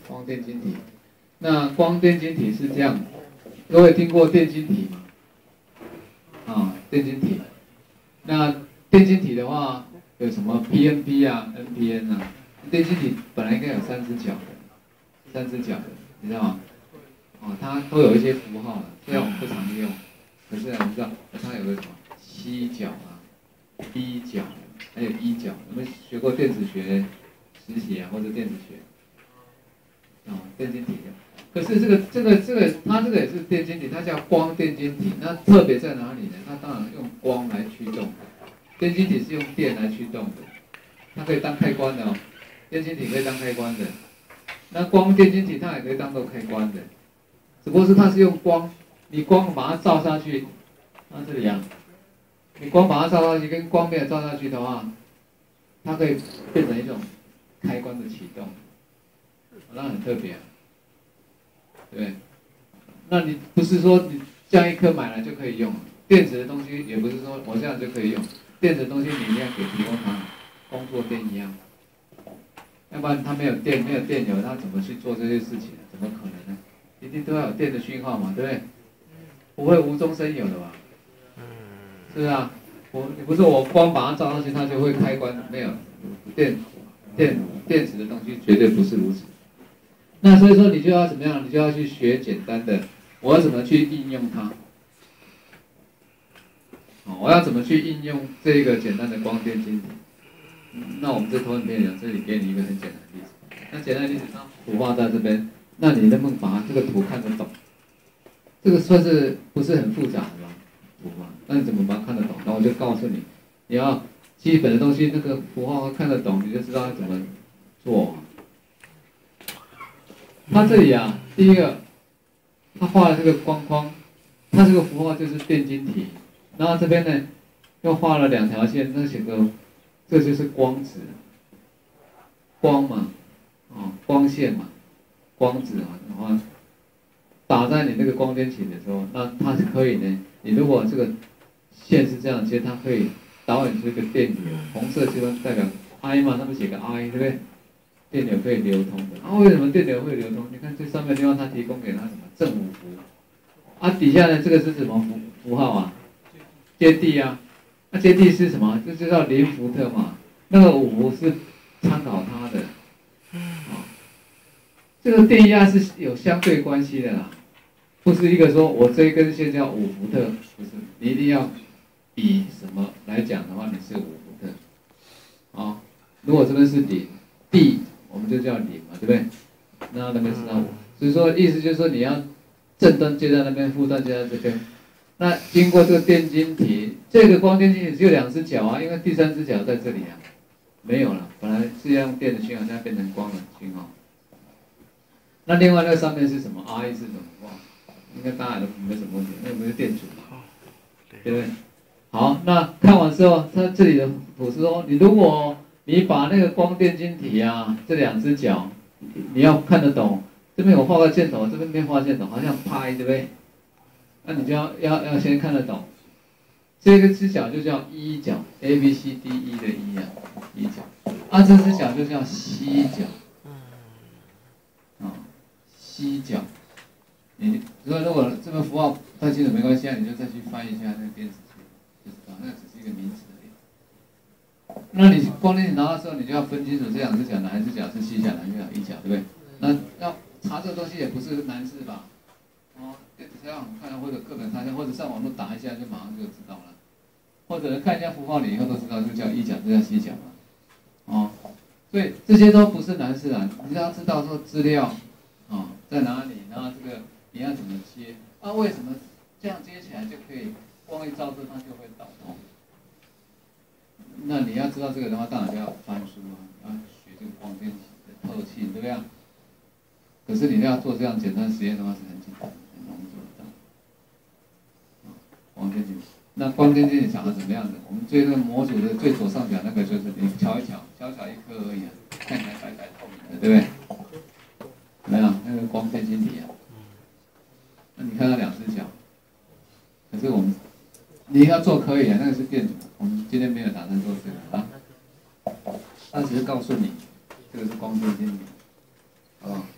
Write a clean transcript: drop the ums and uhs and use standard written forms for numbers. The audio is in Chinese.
光电晶体。那光电晶体是这样，各位听过电晶体吗？电晶体。那电晶体的话，有什么 PNP 啊、NPN 啊？电晶体本来应该有3只脚的，你知道吗？它都有一些符号的，虽然我们不常用，可是我们知道它有个什么7角啊、B 角，还有1角。有没有学过电子学实习啊，或者电子学？电晶体的。可是它这个也是电晶体，它叫光电晶体。那特别在哪里呢？它当然用光来驱动的。电晶体是用电来驱动的，它可以当开关的哦。电晶体可以当开关的。那光电晶体它也可以当做开关的，只不过是它是用光，你光把它照下去，这里你光把它照下去，跟光没有照下去的话，它可以变成一种开关的启动，那很特别对。那你不是说你这样一颗买来就可以用，电子的东西也不是说我这样就可以用，电子的东西你一定要给提供它工作电一样。要不然它没有电流，它怎么去做这些事情？怎么可能呢？一定都要有电的讯号嘛，对不对？不会无中生有的吧？是啊，你不是我光把它照上去，它就会开关，没有电子的东西绝对不是如此。那所以说你就要怎么样？你就要去学简单的，我要怎么去应用它？我要怎么去应用这个简单的光电晶体？那我们这投影片讲，这里给你一个很简单的例子。那简单的例子，它图画在这边，那你能不能把这个图看得懂？这个算是不是很复杂的吧？图画，那你怎么把它看得懂？那我就告诉你，你要基本的东西，那个符号看得懂，你就知道怎么做。它这里第一个，它画了这个光框，它这个符号就是电晶体，然后这边呢，又画了2条线，那写个。这就是光子，光嘛，光线嘛，光子然后打在你那个光电体的时候，那它是可以呢。你如果这个线是这样接，它可以导引出一个电流，红色就代表 I 嘛，他们写个 I， 对不对？电流可以流通的。为什么电流会流通？你看这上面的地方，它提供给它什么正五伏，底下呢这个是什么符号啊？接地啊。那接地是什么？就叫0伏特嘛，那个5伏是参考它的，这个电压是有相对关系的啦，不是一个说我这一根线叫5伏特，不是，你一定要以什么来讲的话，你是5伏特，如果这边是0，地我们就叫0嘛，对不对？那边是5，所以说意思就是说你要正端接在那边，负端接在这边。那经过这个电晶体，这个光电晶体只有2只脚因为第3只脚在这里没有了。本来是要用电的讯号，现在变成光的讯号。那另外那个上面是什么 ？I 是什么？应该大家都没什么问题，那不是电阻嘛，对不对？好，那看完之后，它这里的图是说，如果你把那个光电晶体这2只脚，你要看得懂，这边我画个箭头，这边没画箭头，好像拍，对不对？那你就要先看得懂，这个只脚就叫一角 ，A B C D E 的一角，这只脚就叫西角，西角。你如果这个符号不太清楚没关系你就再去翻一下那个电子学，就知道那只是一个名词而已。那你光电拿到时候，你就要分清楚这2只脚哪一只脚是西角，哪一只脚一角，对不对？那要查这个东西也不是难事吧？电子上看或者课本看一下，或者上网络打一下，就马上就知道了。或者看一下符号，你以后都知道，就叫一角，就叫西角嘛。所以这些都不是难事你要知道说资料在哪里，然后这个你要怎么接为什么这样接起来就可以光一照射它就会导通？那你要知道这个的话，当然就要翻书要学这个光电的特性，对不对？可是你要做这样简单实验的话是很简单，很容易做得到。光电晶体，那光电晶体长得怎么样的？我们这个模组的最左上角那个就是你瞧一瞧，小小一颗而已看起来白白透明的，对不对？没有那个光电晶体那你看到2只脚，可是你要做可以那个是电阻，我们今天没有打算做这个那只是告诉你，这个是光电晶体，